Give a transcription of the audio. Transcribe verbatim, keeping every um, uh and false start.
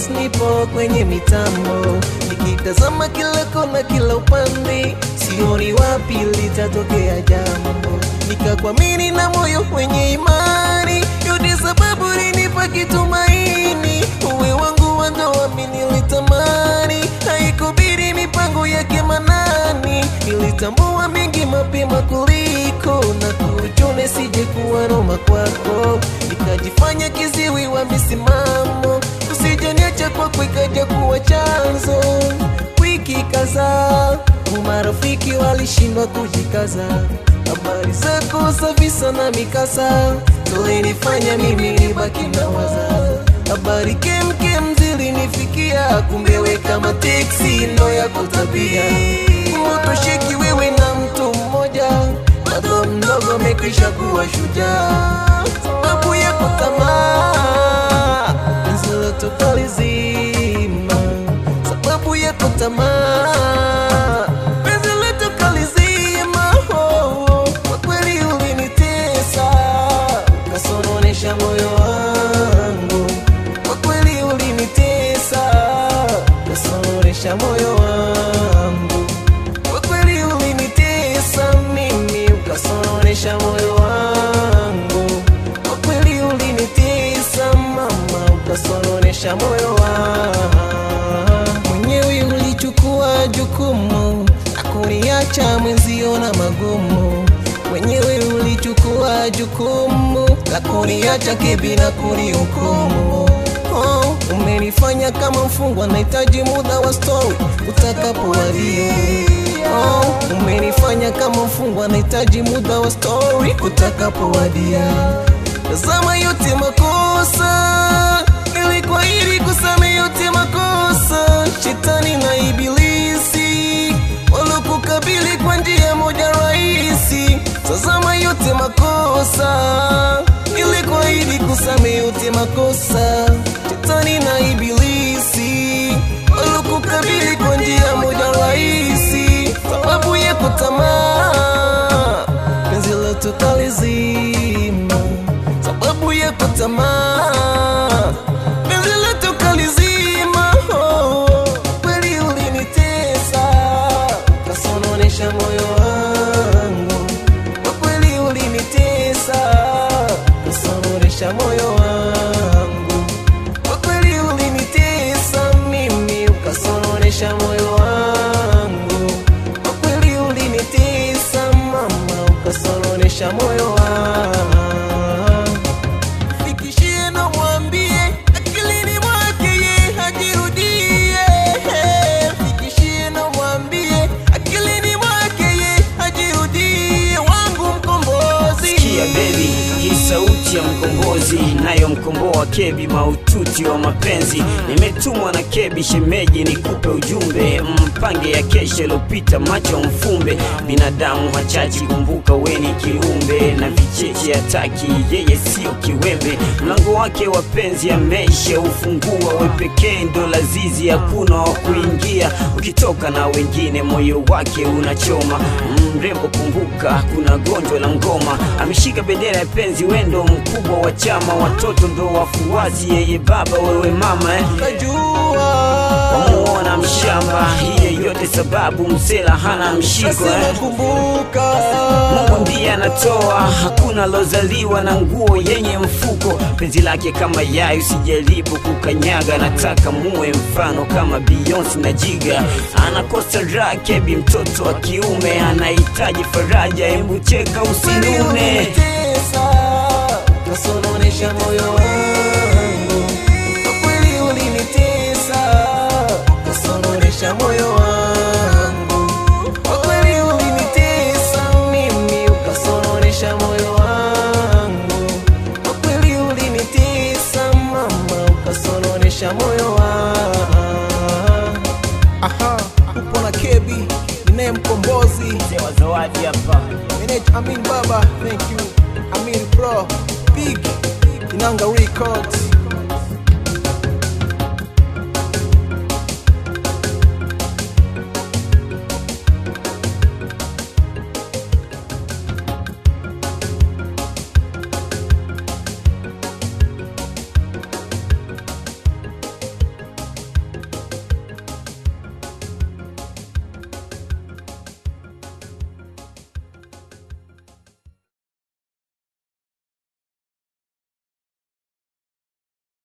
Yes, nipo kwenye mitambo, nikitazama kila kona kila upande, sioni wapi litatokea jambo. Nikakuamini na moyo wenye imani, yote sababu ulinipa kitumaini. Uwe wangu wa ndoa mimi nilitamani, haikubidi mipango yake manani. Nilitambua mengi mapema kuliko na kuchone sije kuwa Roma kwako. Nikajifanya kiziwi wa misimamo, usijaniacha kwako ikaja kuwa chanzo. Wiki kadhaa marafiki walishindwa kujikaza, habari zako safi sana mikasa, tulinifanya mimi nibaki na waza. Habari kem kem zilinifikia, kumbe we kama teksi ndo yako tabia. Utosheki wewe na mtu mmoja, bado mdogo mekwisha kuwa shujaa. Sababu yako tamaa, penzi letu kalizima. Sababu yako tamaa, penzi letu kalizima. Oh, kwa kweli ulinitesa, ukasononesha moyo wangu. Kwa kweli ulinitesa, ukasononesha moyo wangu. Kwa kweli ulinitesa mimi, ukasononesha moyo wangu. Kwa kweli ulinitesa mama, ukasononesha moyo wangu. Mwenyewe ulichukua jukumu na kuniacha mwenzio na magumu. Mwenyewe ulichukua jukumu la kuniacha kibi na kunihukumu. Oh, umenifanya kama mfungwa, nahitaji muda wa story utakapowadia. Oh, umenifanya kama mfungwa, nahitaji muda wa story utakapowadia. Tazama yote makosa, nilikuahidi kusamehe yote makosa. Shetani na ibilisi walokukabili kwa njia moja rahisi. Tazama yote makosa, nilikuahidi kusamehe yote makosa. Shetani na ibilisi walokukabili kwa njia moja rahisi. Sababu yako tamaa, penzi letu kalizima. Sababu yako tamaa, penzi letu kalizima. Oh, kweli ulinitesa, ukasononesha moyo wangu. Kwa kweli ulinitesa, ukasononesha moyo wangu. Kwa kweli ulinitesa mimi, ukasononesha moyo wangu. Kwa kweli ulinitesa mama, ukasononesha moyo wangu. Fikishie na mwambie akilini mwake ye hajirudie. Fikishie na mwambie akilini mwake ye hajirudie. Wangu mkombozi, sikia baby, hii sauti ya mkombozi, nayo mkomboa Kebi maututi wa mapenzi. Nimetumwa na Kebi shemeji nikupe ujumbe, mpange ya kesho lopita macho mfumbe. Binadamu hachachi, kumbuka weni kiumbe, na vicheche hataki, yeye sio kiwembe. Mlango wake wapenzi amesha ufungua, we pekee ndo lazizi, hakuna wa kuingia. Ukitoka na wengine moyo wake unachoma. Mrembo kumbuka, kuna gonjwa la ngoma. Ameshika bendera ya penzi, wendo mkubwa wa chama. Watoto ndo wafuasi, yeye baba wewe mama eh. kajua Wamuona mshamba, hiyo yote sababu msela hana mshiko eh. kumbuka Mungu ndiye anatoa, hakuna lozaliwa na nguo yenye mfuko. Penzi lake kama yai, usijaribu kukanyaga. Nataka muwe mfano kama Beyonce na Jiga. Anakosa raha Kebi, mtoto wa kiume anahitaji faraja, hebu cheka usinune. Ukasononesha moyo wangu. Kwa kweli ulinitesa, ukasononesha moyo wangu. Kwa kweli ulinitesa mimi, ukasononesha moyo wangu. Kwa kweli ulinitesa mama, ukasononesha moyo wangu. Aha, upo na Kebi, ninaye mkombozi. Sewa zawadi hapa. Manage Amin Baba, thank you Amin Pro, Big Inanga Records.